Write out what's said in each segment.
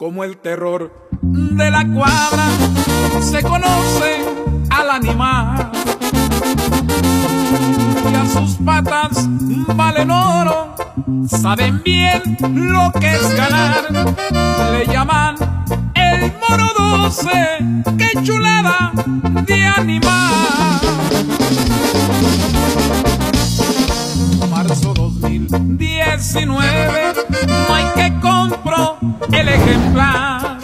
como el terror de la cuadra se conoce al animal, y a sus patas valen oro, saben bien lo que es ganar. Le llaman el Moro 12, qué chulada de animal. Marzo 2019, no hay que compro el ejemplar.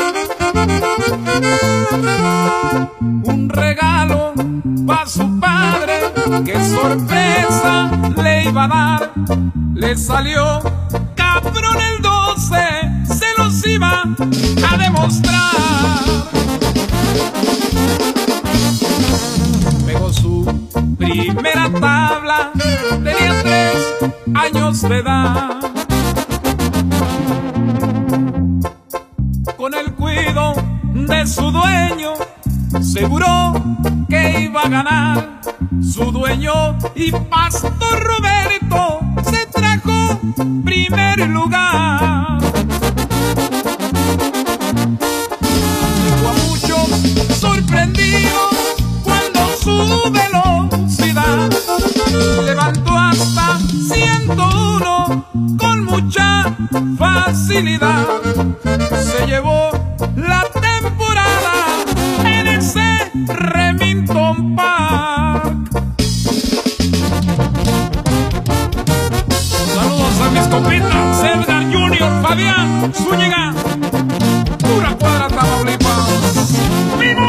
Un regalo pa' su padre, qué sorpresa le iba a dar. Le salió cabrón el 12, se los iba a demostrar. Pegó su primera tabla, tenía 3 años de edad. Con el cuido de su dueño, seguro que iba a ganar. Su dueño y Pastor Roberto se trajo primer lugar. Dejó a muchos sorprendidos cuando su velocidad levantó hasta 101 con mucha facilidad. Se llevó la temporada en ese Remington Park. Saludos a mis compitas, Edgar Junior, Fabián Zúñiga, pura cuadra, Tamaulipas. ¡Vivo!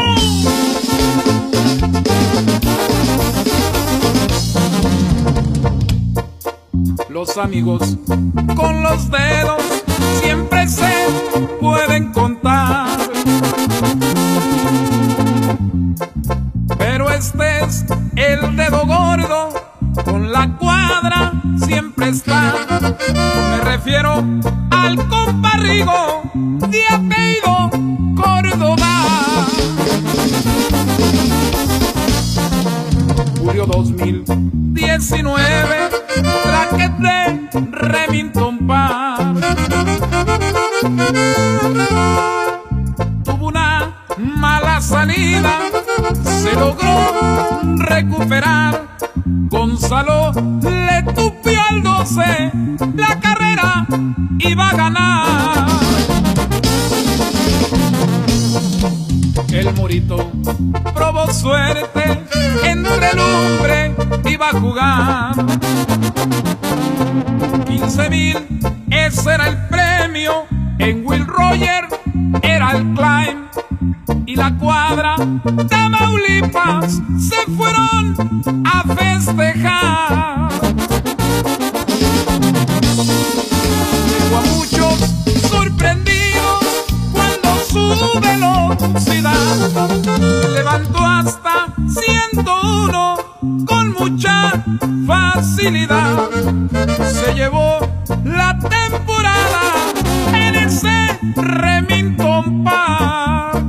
Los amigos con los dedos siempre se pueden contar, pero este es el dedo gordo, con la cuadra siempre está. Me refiero al compa Rigo, de apellido Córdoba. Julio 2019, traque de Remington Park. Tuvo una mala salida, se logró recuperar. Gonzalo le tupió al 12, la carrera iba a ganar. El Morito probó suerte, entre el hombre iba a jugar. 15,000, ese era el premio. En Will Roger era el climb, y la cuadra Tamaulipas se fueron a festejar. Dejó a muchos sorprendidos cuando su velocidad levantó hasta 101 con mucha facilidad. Se llevó la temporada en ese Remington Park.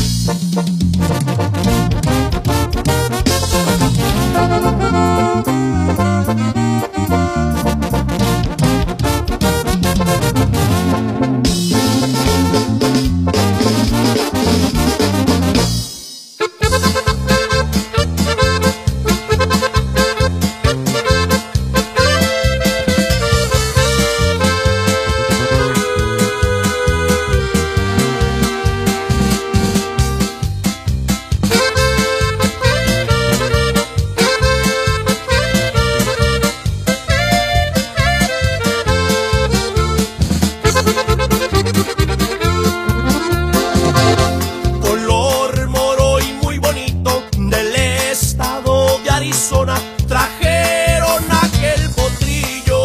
Trajeron aquel potrillo,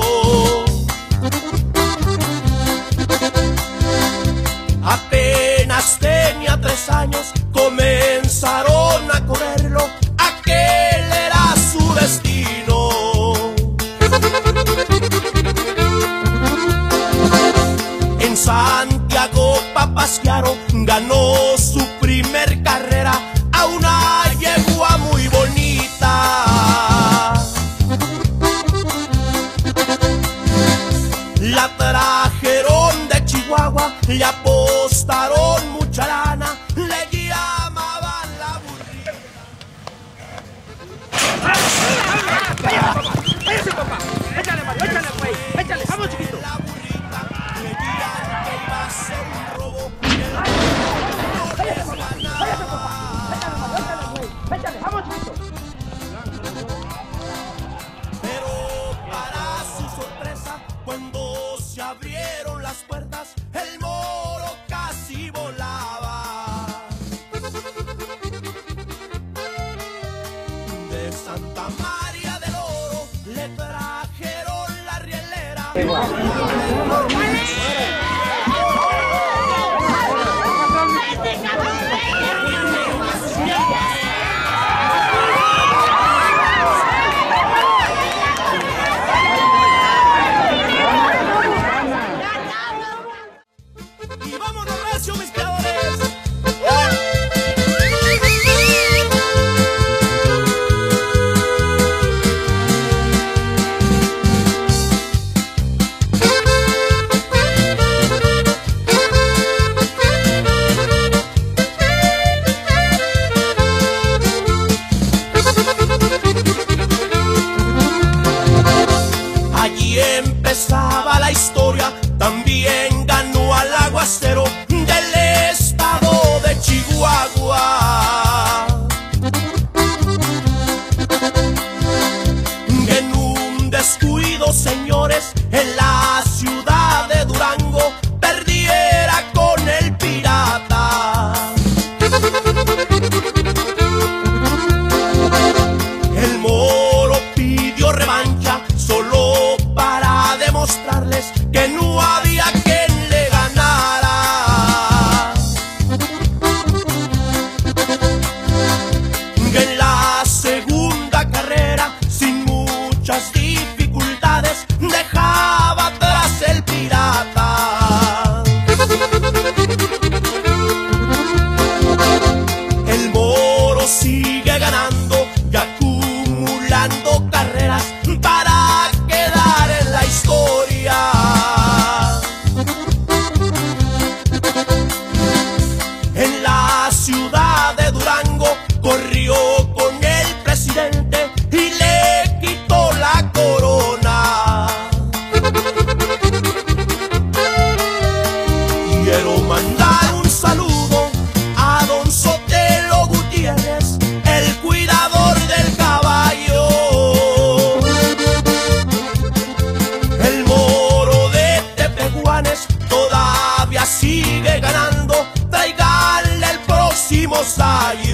apenas tenía 3 años, comenzaron a correrlo, aquel era su destino. En Santiago Papasquiaro ganó su primer carrera a una yegua muy bonita. La trajeron de Chihuahua le apostaron mucha lana, le llamaban la burrita. ¡Váyase, papá! ¡Échale, Mario! ¡Échale, güey! ¡Échale! ¡Vamos, chiquito! La burrita creían que iba a ser un robo, que el no les ganaba. ¡Échale! ¡Vamos, chiquito! Pero para su sorpresa, cuando se abrieron las puertas, el moro casi volaba. De Santa María del Oro le trajeron la rielera. Y vámonos recio, mis creadores. Allí empezaba la historia, también ganó al aguacero del estado de Chihuahua. En un descuido, señores, en la ciudad de Durango, perdiera con el pirata. El moro pidió revancha solo para demostrarles que no había quien le ganara. En la segunda carrera, sin muchas dificultades, dejaba atrás el pirata. El moro sigue ganando y acumulando carreras para quedar en la historia. En la ciudad de Durango corrió con el presidente y le quitó la corona. Quiero mandar un saludo a don Sotelo Gutiérrez, el cuidador del caballo. El moro de Tepehuanes todavía sigue ganando, tráiganle el próximo sayo.